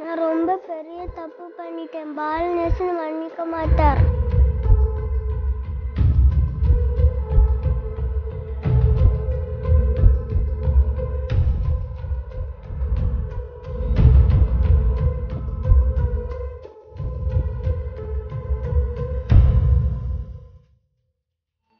நான் ரொம்ப பெரிய தப்பு பண்ணிட்டேன். பாலநேசன் மன்னிக்க மாட்டார்.